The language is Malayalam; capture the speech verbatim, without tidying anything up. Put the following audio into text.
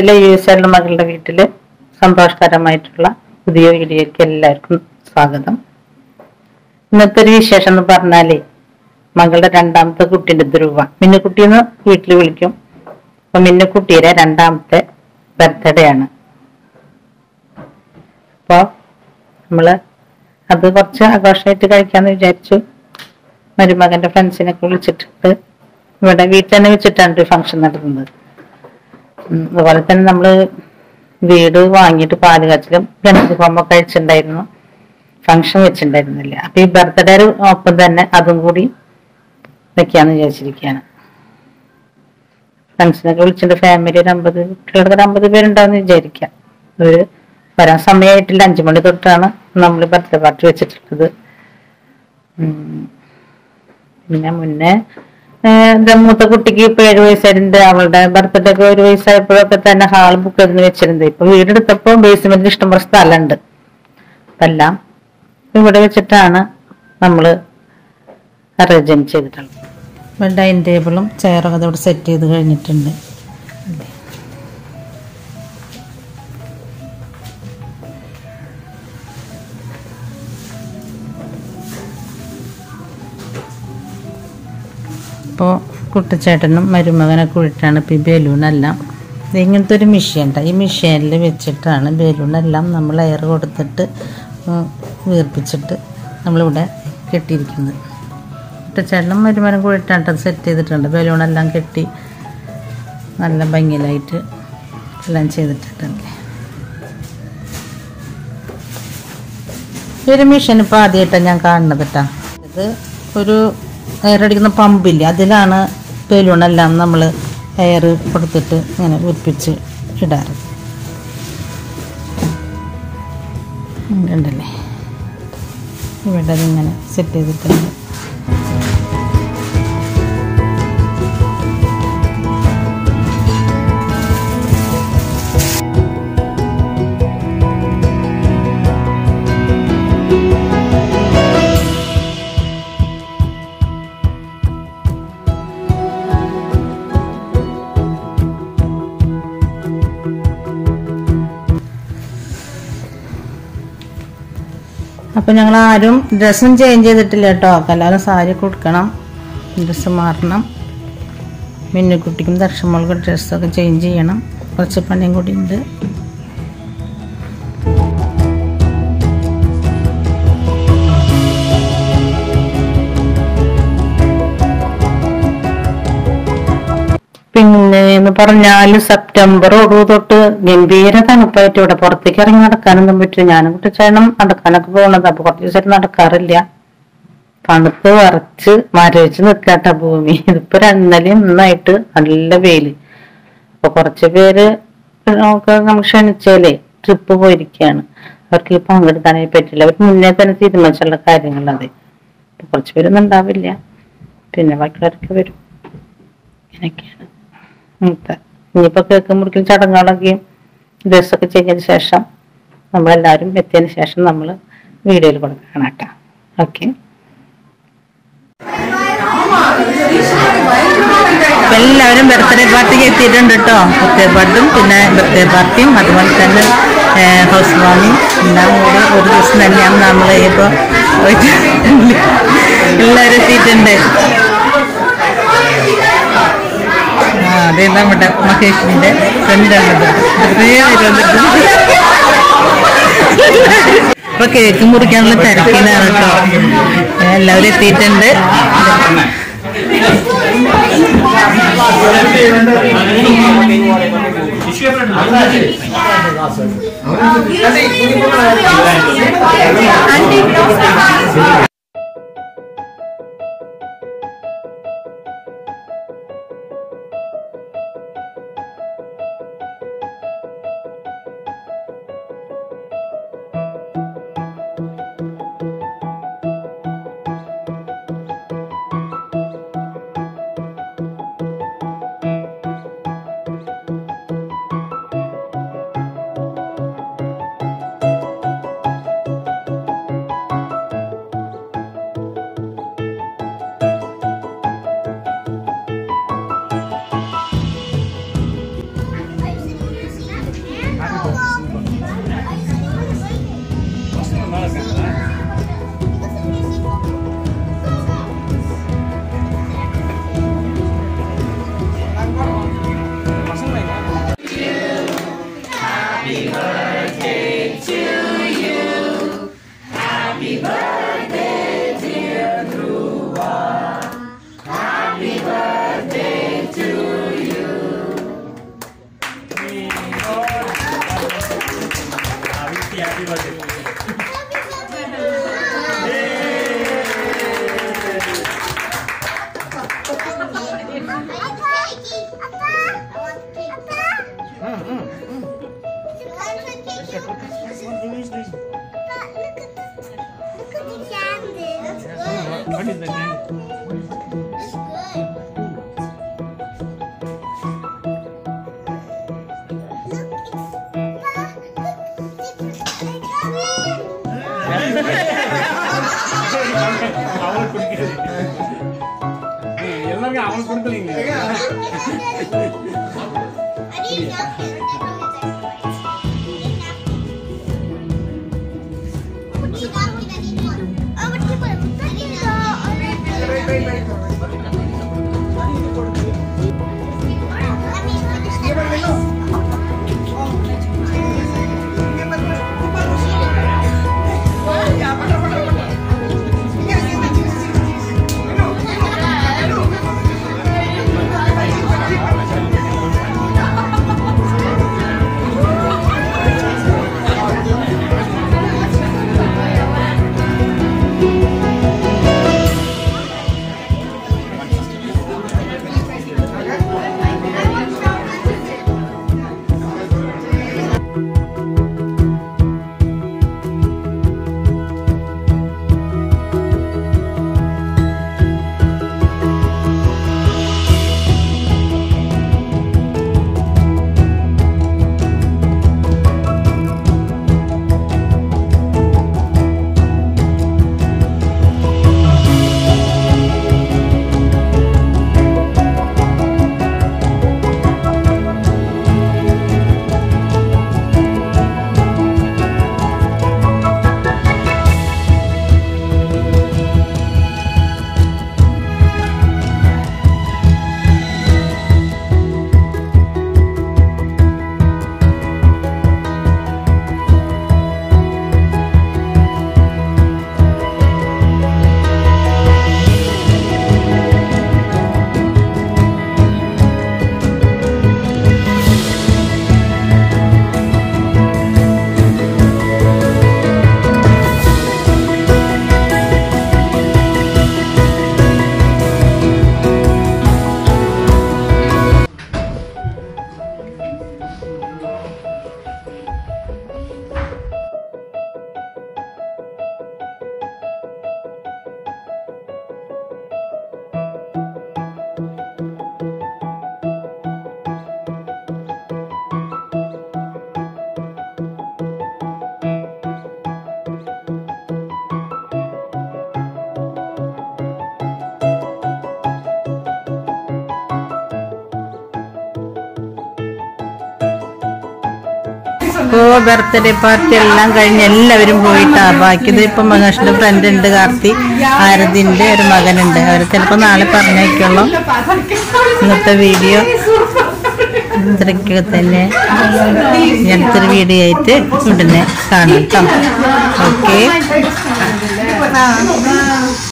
വീട്ടിലെ യു എസ് എയുടെ മകളുടെ വീട്ടില് സന്തോഷകരമായിട്ടുള്ള പുതിയ വീഡിയോയ്ക്ക് എല്ലാവർക്കും സ്വാഗതം. ഇന്നത്തെ ഒരു വിശേഷം എന്ന് പറഞ്ഞാലേ മകളുടെ രണ്ടാമത്തെ കുട്ടിയുടെ ധ്രുവ മിന്നുകുട്ടിന്ന് വീട്ടിൽ വിളിക്കും. അപ്പൊ മിന്നുകുട്ടിയുടെ രണ്ടാമത്തെ ബർത്ത്ഡേ ആണ്. അപ്പൊ നമ്മള് അത് കുറച്ച് ആഘോഷമായിട്ട് കഴിക്കാന്ന് വിചാരിച്ചു. മരുമകന്റെ ഫ്രണ്ട്സിനൊക്കെ വിളിച്ചിട്ടുണ്ട്. ഇവിടെ വീട്ടിൽ തന്നെ വെച്ചിട്ടാണ് ഫംഗ്ഷൻ നടത്തുന്നത്. അതുപോലെ തന്നെ നമ്മള് വീട് വാങ്ങിയിട്ട് പാല് കാച്ചിലും ഗണപതി ഹോമൊക്കെ കഴിച്ചിട്ടുണ്ടായിരുന്നു. ഫംഗ്ഷൻ വെച്ചിട്ടുണ്ടായിരുന്നില്ല. അപ്പൊ ഈ ബർത്ത്ഡേ ഒപ്പം തന്നെ അതും കൂടി വെക്കാന്ന് വിചാരിച്ചിരിക്കുകയാണ്. ഫ്രണ്ട്സിനൊക്കെ വിളിച്ചിട്ട് ഫാമിലി ഒരു അമ്പത് കുട്ടികളുടെ ഒരു അമ്പത് പേരുണ്ടാവുന്ന വിചാരിക്കാം. ഒരു വരാൻ സമയമായിട്ടില്ല. അഞ്ചു മണി തൊട്ടാണ് നമ്മൾ ബർത്ത്ഡേ പാർട്ടി വെച്ചിട്ടുള്ളത്. പിന്നെ മുന്നേ എന്റെ മൂത്ത കുട്ടിക്ക് ഇപ്പൊ ഏഴു വയസ്സായിട്ടുണ്ട്. അവളുടെ ബർത്ത്ഡേ ഒക്കെ ഒരു വയസ്സായപ്പോഴൊക്കെ തന്നെ ഹാൾ ബുക്ക് ചെയ്ത് വെച്ചിരുന്നത്. ഇപ്പൊ വീടെടുത്തപ്പോ ബേസ്മെന്റിൽ ഇഷ്ടംപോലെ സ്ഥലമുണ്ട്. അപ്പൊ എല്ലാം ഇവിടെ വെച്ചിട്ടാണ് നമ്മള് അറേഞ്ച് ചെയ്തിട്ടുള്ളത്. ഡൈനിങ് ടേബിളും ചെയറൊക്കെ അതോടെ സെറ്റ് ചെയ്ത് കഴിഞ്ഞിട്ടുണ്ട്. അപ്പോൾ കുട്ടിച്ചേട്ടനും മരുമകനൊക്കെ കൂടിയിട്ടാണ് ഇപ്പോൾ ഈ ബലൂണെല്ലാം ഇങ്ങനത്തെ ഒരു മെഷീൻ ഉണ്ട്. ഈ മെഷീനിൽ വെച്ചിട്ടാണ് ബലൂണെല്ലാം നമ്മൾ എയർ കൊടുത്തിട്ട് വീർപ്പിച്ചിട്ട് നമ്മളിവിടെ കെട്ടിയിരിക്കുന്നത്. കുട്ടിച്ചേട്ടനും മരുമകനും കൂടിയിട്ടാണ് അത് സെറ്റ് ചെയ്തിട്ടുണ്ട്. ബലൂണെല്ലാം കെട്ടി നല്ല ഭംഗിയിലായിട്ട് എല്ലാം ചെയ്തിട്ടുണ്ട്. ഈ ഒരു മെഷീൻ ഇപ്പോൾ ആദ്യമായിട്ടാണ് ഞാൻ കാണുന്നത് കേട്ടോ. ഇത് ഒരു എയർ അടിക്കുന്ന പമ്പില്ലേ, അതിലാണ് ബലൂണെല്ലാം നമ്മൾ എയർ കൊടുത്തിട്ട് ഇങ്ങനെ ഉറപ്പിച്ച് ഇടാറ്. ഉണ്ടല്ലേ, ഇവിടെ ഇങ്ങനെ സെറ്റ് ചെയ്തിട്ടുണ്ട്. അപ്പം ഞങ്ങൾ ആരും ഡ്രസ്സും ചേഞ്ച് ചെയ്തിട്ടില്ല കേട്ടോ. എല്ലാവരും സാരി കൊടുക്കണം, ഡ്രസ്സ് മാറണം. മിന്നുകുട്ടിക്കും ദർശമോൾക്കും ഡ്രസ്സൊക്കെ ചേഞ്ച് ചെയ്യണം. കുറച്ച് പണിയും കൂടി ഉണ്ട്. പിന്നെ എന്ന് പറഞ്ഞാല് സെപ്റ്റംബർ ഒടുവ് തൊട്ട് ഗംഭീര തണുപ്പായിട്ട് ഇവിടെ പുറത്തേക്ക് ഇറങ്ങി നടക്കാനൊന്നും പറ്റില്ല. ഞാനും കുട്ടിച്ചേട്ടനും നടക്കാനൊക്കെ പോകണത്. അപ്പൊ കുറച്ച് ദിവസമായിട്ട് നടക്കാറില്ല. തണുപ്പ് വരച്ച് മരവിച്ച് നിൽക്കാട്ട ഭൂമി. ഇതിപ്പോ ഇന്നലെയും ഇന്നായിട്ട് നല്ല വെയില്. അപ്പൊ കുറച്ച് പേര് നമുക്ക് നമുക്ക് ക്ഷണിച്ചാലേ ട്രിപ്പ് പോയിരിക്കുകയാണ്. അവർക്ക് ഈ പങ്കെടുക്കാനേ പറ്റില്ല. അവർ മുന്നേ തന്നെ തീരുമാനിച്ചുള്ള കാര്യങ്ങളത്. അപ്പൊ കുറച്ച് പേരൊന്നും ഉണ്ടാവില്ല. പിന്നെ ബാക്കിയുള്ളവരൊക്കെ വരും. ഇങ്ങനെയൊക്കെയാണ്. ഇനിയിപ്പോ കേക്ക് മുറിക്കൽ ചടങ്ങുകളൊക്കെയും ഡ്രസ്സൊക്കെ ചെയ്തതിന് ശേഷം നമ്മളെല്ലാവരും എത്തിയതിന് ശേഷം നമ്മൾ വീഡിയോയിൽ കൊടുക്കണം കേട്ടോ. ഓക്കെ, എല്ലാവരും ബർത്ത്ഡേ പാർട്ടിക്ക് എത്തിയിട്ടുണ്ട് കേട്ടോ. ബർത്ത്ഡേ പാർട്ടിയും പിന്നെ ബർത്ത്ഡേ പാർട്ടിയും അതുപോലെ തന്നെ ഹൗസ് വാമിങ് എല്ലാം കൂടി ഒരു ദിവസം തന്നെയാണ് നമ്മൾ ഇപ്പോൾ എല്ലാവരും എത്തിയിട്ടുണ്ട്. അതെ, നമ്മുടെ മഹേഷിന്റെ ഫ്രണ്ടാണത്. ഇപ്പൊ കേക്ക് മുറിക്കാനുള്ള തിരക്കിലാണ് കേട്ടോ. എല്ലാവരും എത്തിയിട്ടുണ്ട്. அவன் கொடுக்கலீங்க. ഇപ്പോൾ ബർത്ത്ഡേ പാർട്ടി എല്ലാം കഴിഞ്ഞ് എല്ലാവരും പോയിട്ടാ. ബാക്കിയത് ഇപ്പം മഹേഷിന്റെ ഫ്രണ്ട് ഉണ്ട്, കാർത്തി ആരതിന്റെ ഒരു മകനുണ്ട്. അവർ ചിലപ്പോൾ നാളെ പറഞ്ഞേക്കുള്ളൂ. ഇന്നത്തെ വീഡിയോ ഇത്രയ്ക്ക് തന്നെ. അടുത്തൊരു വീഡിയോ ആയിട്ട് ഉടനെ കാണാം കേട്ടോ. ഓക്കെ.